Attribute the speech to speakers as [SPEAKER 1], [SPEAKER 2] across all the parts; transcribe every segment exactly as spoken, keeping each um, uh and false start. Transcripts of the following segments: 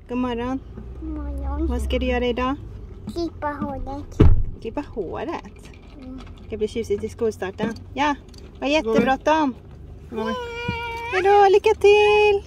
[SPEAKER 1] God morgon.
[SPEAKER 2] God morgon.
[SPEAKER 1] Vad ska du göra idag?
[SPEAKER 2] Klippa håret.
[SPEAKER 1] Klippa håret?
[SPEAKER 2] Mm.
[SPEAKER 1] Det blir tjusigt i skolstarten. Ja, vad jättebråttom.
[SPEAKER 2] Mm.
[SPEAKER 1] Hejdå, lycka till!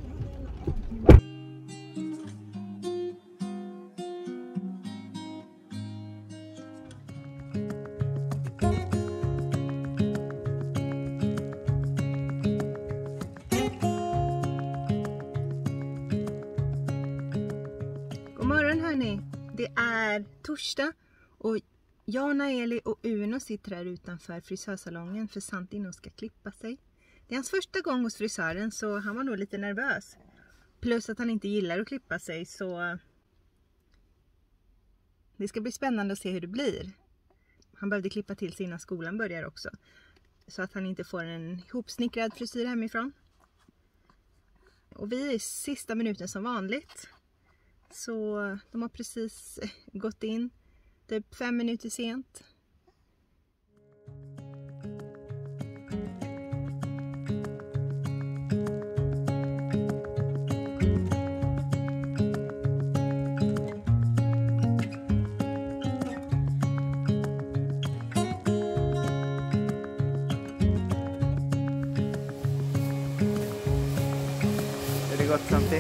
[SPEAKER 1] God morgon hörni. Det är torsdag och jag, Naeli och Uno sitter här utanför frisörsalongen för Santino ska klippa sig. Det är hans första gång hos frisören så han var nog lite nervös. Plus att han inte gillar att klippa sig så det ska bli spännande att se hur det blir. Han behövde klippa till sig innan skolan börjar också. Så att han inte får en ihopsnickrad frisyr hemifrån. Och vi är i sista minuten som vanligt. Så de har precis gått in. Typ fem minuter sent. Är det gott samtidigt?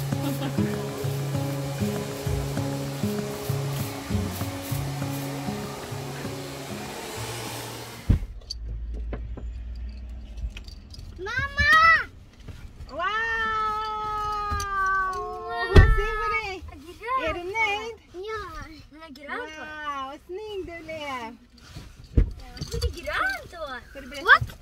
[SPEAKER 1] Wow, vad snygg du blev!
[SPEAKER 2] Det är grönt då!
[SPEAKER 1] Ska du berätta?
[SPEAKER 2] What?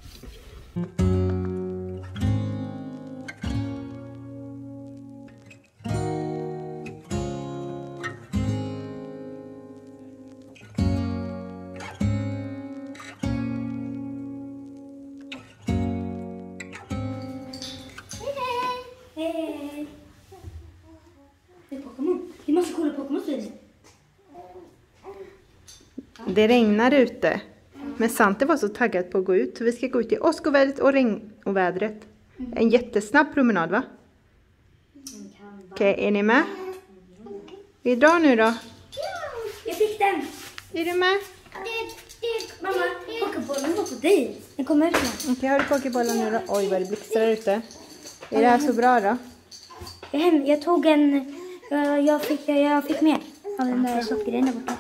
[SPEAKER 3] Hej! Det är Pokémon. Vi måste kolla Pokémon-studien.
[SPEAKER 1] Det regnar ute. Men Sante var så taggad på att gå ut. Så vi ska gå ut i åskovädret och regnovädret. En jättesnabb promenad va? Okej, okay, är ni med? Vi drar nu då.
[SPEAKER 3] Jag fick den!
[SPEAKER 1] Är du med?
[SPEAKER 3] Mamma, Pokébollen var på dig. Den kommer ut nu.
[SPEAKER 1] Okej, okay, har du Pokébollen nu då? Oj, vad det blixtrar ute. Är det här så bra då?
[SPEAKER 3] Jag, hem, jag tog en... Jag, jag, fick, jag, jag fick med av den där sockerdelen där borta.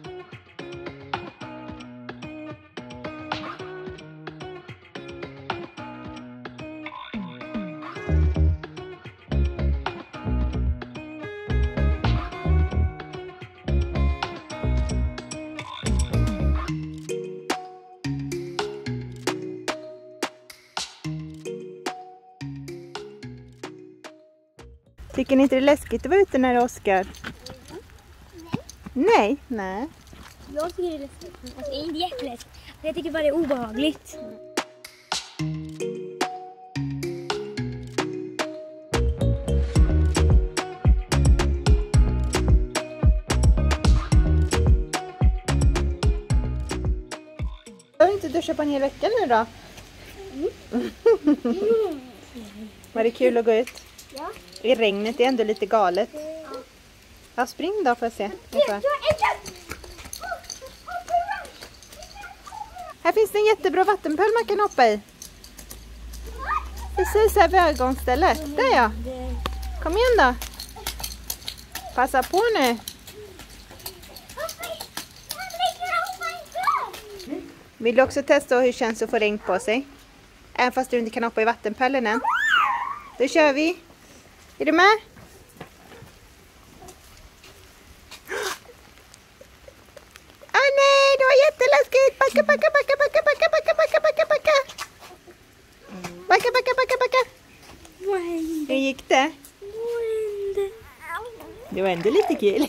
[SPEAKER 1] Tycker ni inte det är läskigt att vara ute när det är Oskar? Nej. Nej? Nej.
[SPEAKER 3] Jag tycker det är läskigt. Alltså, det är inte jätteläskigt. Jag tycker bara det är obehagligt.
[SPEAKER 1] Jag har inte duschat på en hel vecka nu då. Mm. Var det kul att gå ut?
[SPEAKER 2] Ja.
[SPEAKER 1] I regnet är ändå lite galet. Ja, spring då får jag se. Här finns det en jättebra vattenpöl man kan hoppa i. Precis här vid ögonstället. Där ja. Kom igen då. Passa på nu. Vill du också testa hur det känns att få regn på sig? Även fast du inte kan hoppa i vattenpölen än. Då kör vi. Är du med? Åh oh, nej, det var jätteläskigt. Backa, backa, backa, backa, backa, backa, backa, backa, backa. Backa, backa, backa, backa. Hur gick det? Det var ändå lite kul.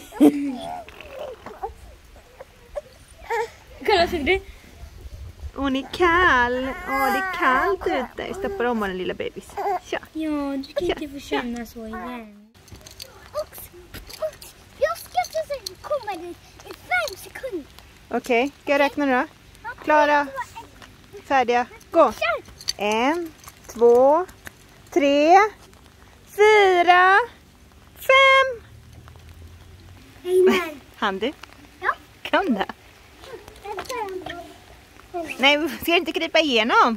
[SPEAKER 3] Kolla, såg du?
[SPEAKER 1] Hon är kall. Åh, det är kallt ute. Stoppar om den lilla bebis. Tja.
[SPEAKER 3] Ja, du kan inte få känna så igen.
[SPEAKER 2] Och, och jag ska inte komma dit i fem sekunder.
[SPEAKER 1] Okej, okay. Ska jag räkna nu då? Klara, färdiga, gå. En, två, tre, fyra, fem. Han du?
[SPEAKER 2] Ja.
[SPEAKER 1] Kom då. Nej, ska du inte krypa igenom?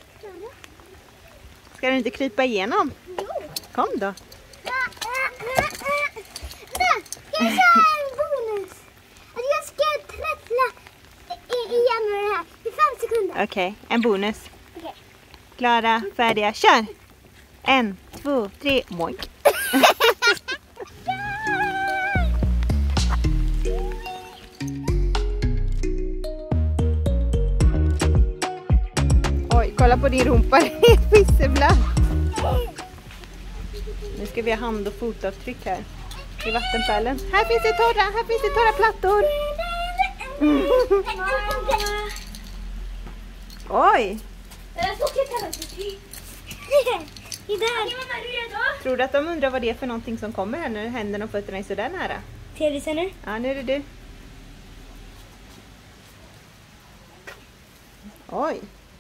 [SPEAKER 1] Ska du inte krypa igenom? Kom då.
[SPEAKER 2] Där, jag ska en bonus. Att jag ska träffla igen med det här i fem sekunder.
[SPEAKER 1] Okej, okay, en bonus.
[SPEAKER 2] Okej.
[SPEAKER 1] Klara, färdiga, kör! En, två, tre, moink. Oj, kolla på din rumpa, det är pisseblött. Nu ska vi ha hand- och fotavtryck här i vattenpölen. Här finns det torra, här finns det torra plattor. Oj! Tror du att de undrar vad det är för någonting som kommer här när händerna och fötterna är sådär nära?
[SPEAKER 3] Tv-sen nu.
[SPEAKER 1] Ja, nu är det du. Oj!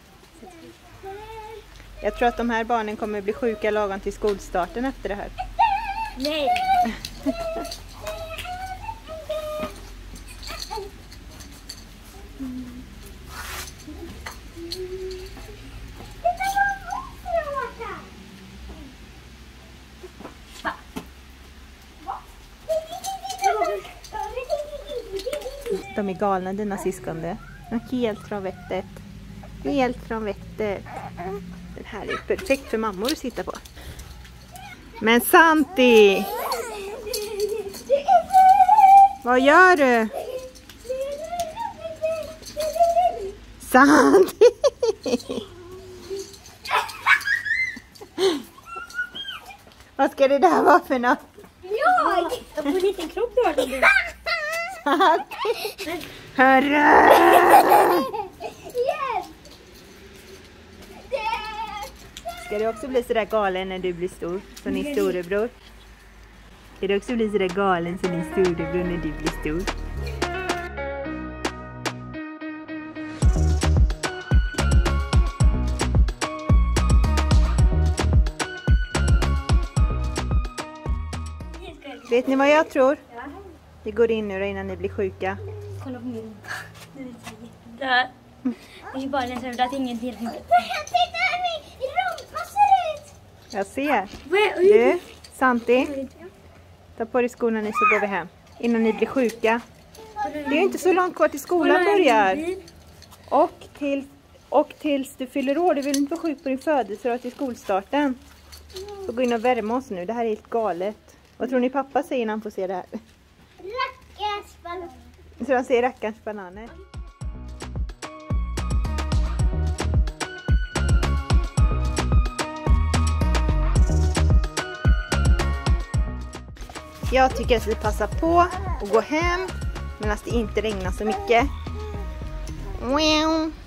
[SPEAKER 1] Jag tror att de här barnen kommer bli sjuka lagom till skolstarten efter det här.
[SPEAKER 3] Nej.
[SPEAKER 1] De är galna, dina syskon. De är helt från vettet. Helt från vettet. Den här är perfekt för mammor att sitta på. Men Santi! Vad gör du? Santi! Vad ska det där vara för något?
[SPEAKER 2] Jag!
[SPEAKER 3] Jag får en liten kropp i varje fall.
[SPEAKER 1] Hörru!
[SPEAKER 2] Yes!
[SPEAKER 1] Ska du också bli sådär galen när du blir stor? Som din storebror? Ska du också bli sådär galen som din storebror när du blir stor? Vet ni vad jag tror? Vi går in nu innan ni blir sjuka.
[SPEAKER 3] Kolla på min. Där. Det är bara den att ingenting funkar.
[SPEAKER 2] Titta hur min rumpa ser ut!
[SPEAKER 1] Jag ser. Du, Santi. Ta på dig skorna ni så går vi hem. Innan ni blir sjuka. Det är ju inte så långt kvar till skolan börjar. Och, till, och tills du fyller år. Du vill inte vara sjuk på din födelsedag till skolstarten. Så gå in och värma oss nu. Det här är helt galet. Vad tror ni pappa säger när han får se det här?
[SPEAKER 2] Rackars bananer.
[SPEAKER 1] Så han säger rackars bananer. Jag tycker att vi passar på att gå hem medan det inte regnar så mycket. Wow.